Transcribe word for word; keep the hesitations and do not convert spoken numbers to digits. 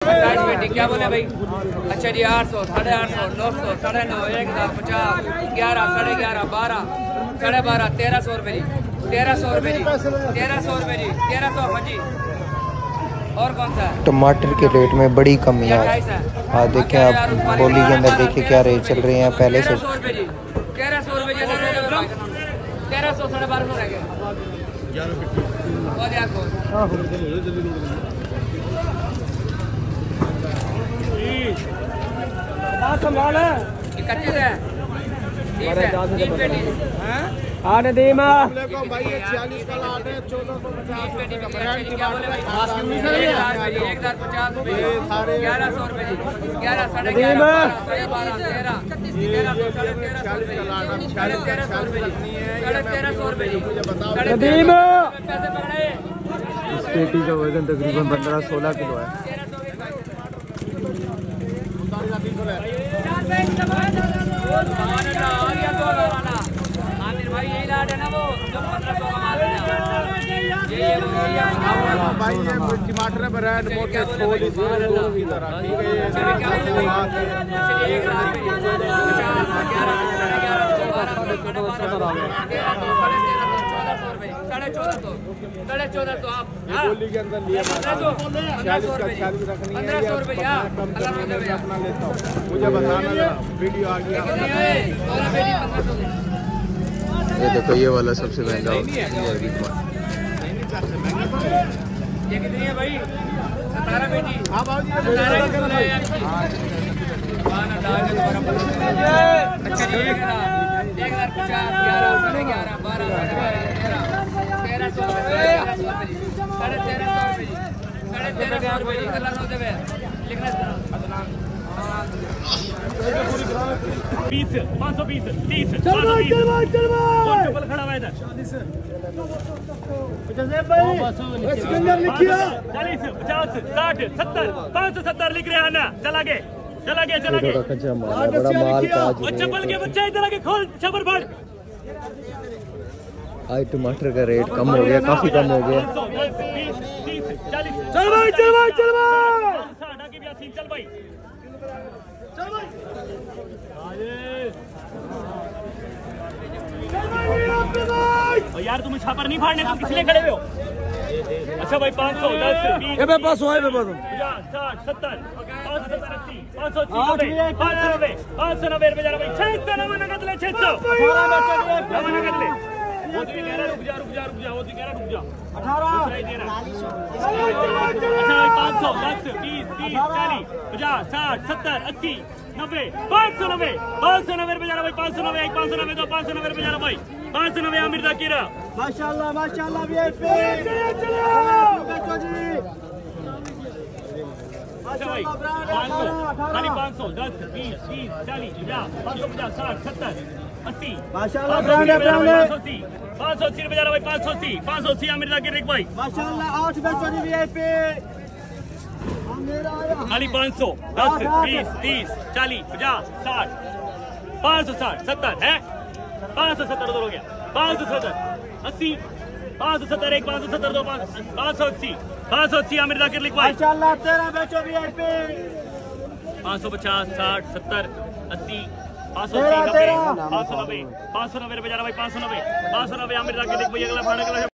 सत्ताईस बेटी क्या बोले भाई? अच्छा जी आठ सौ, साढ़े आठ सौ, नौ सौ, साढ़े नौ, एक हज़ार पचास, ग्यारह, साढ़े ग्यारह, बारह, साढ़े बारह, तेरह सौ रुपये जी, तेरह सौ रुपये जी, तेरह सौ रुपये जी, तेरह सौ हाँ जी। और कौन सा है? टमाटर के रेट में बड़ी कमी है आज देखें आप बोली के अंदर देखिए क्या रेट चल रहे हैं पहले से। तेरह सौ रुपये जी, तेरह सौ रुपये जी, तेरह सौ, साढ़े बारह सौ रह गया। संभाल कच्चे से तीन पेटी आने दी माँ भाई छियालीस का लाट है, चौदह सौ पचास रुपये का ब्रांड की बात है, एक हज़ार पचास रुपये, ग्यारह सौ रुपये जी, ग्यारह, साढ़े ग्यारह, साढ़े बारह, तेरह, तेरह सौ, साढ़े तेरह सौ रुपये, साढ़े तेरह सौ रुपये जी, साढ़े तेरह सौ रुपये जी, साढ़े तेरह पैसे पकड़े। इस पेटी का वजन तकरीबन पंद्रह सोलह किलो है। आमिर भाई यही लाट है ना वो जो पंद्रह सौ का माल है। ये भाई ये टमाटर है ब्रांड मोटे छोल इस तरह ठीक है। साढ़े चौदह सौ, साढ़े चौदह सौ आप गोली के अंदर लिए चालीस का चालीस रखनी है, पंद्रह सौ रुपये अपना लेता हूँ, मुझे बताना जरा वीडियो आ गया। ये देखो ये वाला सबसे महंगा ये कितनी है भाई? सतारह बेटी। हाँ बाबूजी सतारह की सुना है यार। अच्छा जी एक हज़ार, एक हज़ार पचास, ग्यारह, साढ़े ग्यारह, बारह, साढ़े बारह, तेरह, तेरह सौ रुपये, साढ़े तेरह सौ रुपये जी, साढ़े तेरह सौ रुपये जी, कलर हो जाए लिखना बीस, पाँच सौ बीस, तीस, चप्पल खड़ा हुआ इधर, चालीस, पचास, साठ, सत्तर, पाँच सौ सत्तर लिख रहे हैं ना, चला के, चला के, चला के, कच्चा माल है, बड़ा माल ताज है। चप्पल के बच्चे इधर आके खोल, छप्पर फाड़। आज टमाटर का रेट कम हो गया, काफी कम हो गया। चल भाई, चल भाई, चल भाई, साढ़ा की भी चल भाई, चल भाई, यार तुम्हें छापर नहीं फाड़ने, तुम किस लिए खड़े हो? अच्छा भाई पाँच सौ, दस, बीस, पास हुआ है पचास, साठ, सत्तर, पाँच सौ सत्तर, अस्सी, पाँच सौ अस्सी, नब्बे, पाँच सौ नब्बे, पाँच सौ नब्बे रुपये जा रहा भाई, छह सौ नवा नगद ले, छह सौ नवा नगद ले। वो तो कह रहा रुक जा, रुक जा, रुक जा, वो तो कह रहा रुक जा, अठारह दे रहा। अच्छा भाई पाँच सौ, दस, बीस, तीस, चालीस, पचास, साठ, सत्तर, अस्सी, नब्बे, पाँच सौ नब्बे, पाँच सौ नब्बे रुपये जा रहा भाई, पाँच सौ नब्बे, एक, पाँच सौ नब्बे, दो, पाँच सौ नब्बे रुपये जा रहा भाई, पाँच सौ नब्बे आमिर जाकिर। माशाल्लाह माशाल्लाह भी अच्छा भाई पाँच सौ, खाली पाँच सौ, दस, बीस, तीस, चालीस, पचास, पाँच सौ पचास, साठ, सत्तर, अस्सी, माशाल्लाह पाँच सौ अस्सी, पाँच सौ अस्सी रुपये जा रहा भाई, पाँच सौ अस्सी, पाँच सौ अस्सी आमिर जाकिर एक भाई, माशाल्लाह आठ बेचो जी वीआईपी खाली पाँच सौ, दस, बीस, तीस, चालीस, पचास, साठ, पाँच सौ साठ, सत्तर है, पाँच सौ सत्तर उधर हो गया, पाँच सौ सत्तर, अस्सी, पाँच सौ सत्तर, एक, पाँच सौ सत्तर, दो, पाँच सौ अस्सी, पाँच सौ अस्सी आमिर जाकिर लिख भाई, माशाल्लाह तेरह बेचो वीआईपी पाँच सौ पचास, साठ, सत्तर, अस्सी, पाँच सौ अस्सी, नब्बे, पाँच सौ नब्बे, पाँच सौ नब्बे रुपये जा रहा भाई, पाँच सौ नब्बे, पाँच सौ नब्बे आमिर जाकिर लिख भाई, अगला फाड़, अगला